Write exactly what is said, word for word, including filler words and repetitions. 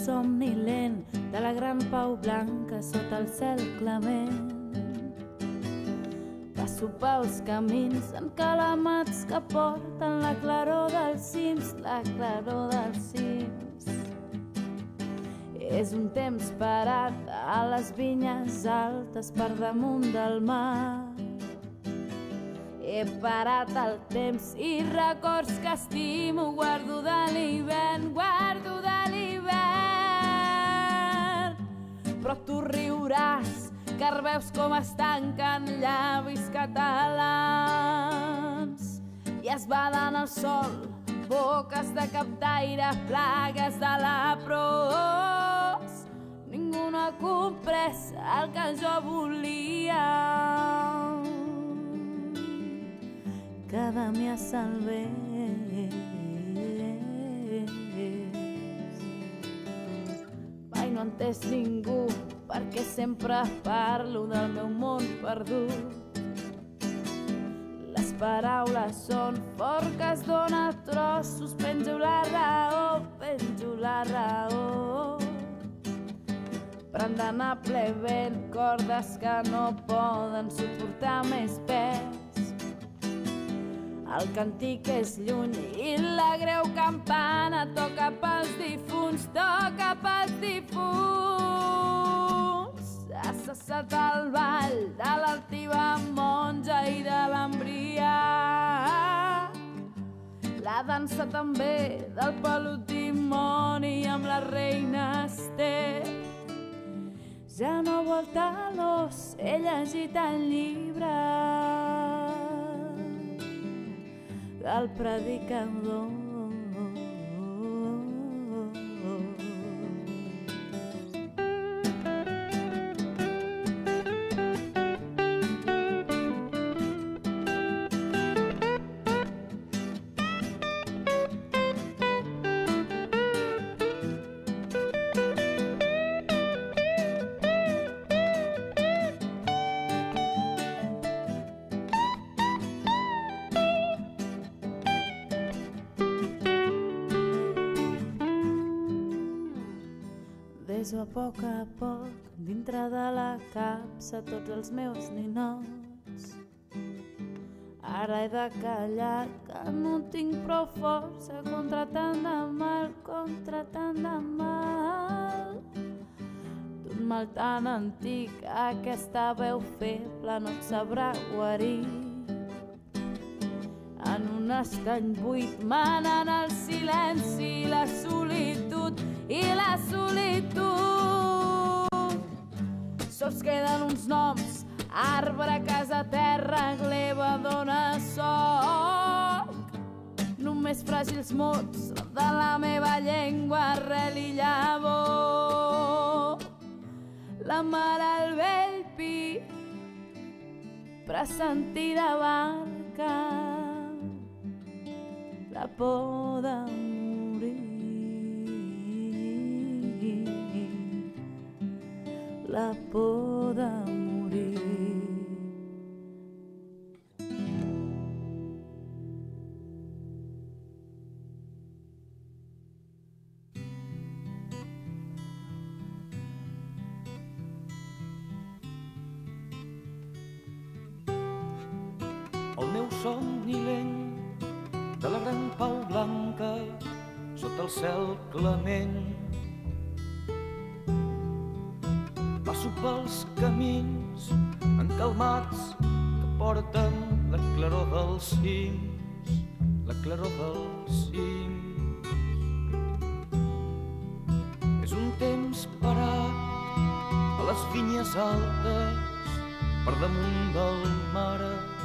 somni lent de la gran pau blanca sota el cel clement. Passo pels camins encalamats que porten la claror dels cims, la claror dels cims. És un temps parat a les vinyes altes per damunt del mar. He parat el temps i records que estimo, guardo de l'hivern, guardo de l'hivern. Però tu riuràs, car veus com es tanquen llavis catalans i es baden al sol, boques de captaire, plagues de leprós. Ningú no ha comprès el que jo volia, que de mi es salvés. Mai no ha entès ningú perquè sempre parlo del meu món perdut. Les paraules són forques, dona trossos, penjo la raó, penjo la raó. Pren d'anar ple vent, cordes que no poden suportar més pes. El cantic és lluny i la greu campana toca pels difunts, toca pels difunts. Ha cessat el ball de l'altiva monja i de l'embriac, la dansa també del pelut dimoni amb la reina Esther. Ja no vol talors, he llegit el llibre del predicador. Beso a poc a poc dintre de la capsa tots els meus ninots. Ara he de callar que no tinc prou força contra tant de mal, contra tant de mal. D'un mal tan antic aquesta veu feble no et sabrà guarir. En un estany buit manen el silenci, la solitud i la solitud. Sols queden uns noms, arbre, casa, terra, gleba, dona, soc. Només fràgils mots de la meva llengua, arrel i llavor. La mare al vell pi, pressentida barca, la por de morir, la por de morir. El meu somni lent de la gran pau blanca sota el cel clement. Passo pels camins encalmats que porten la claror dels cims, la claror dels cims. És un temps parat a les vinyes altes per damunt del mar.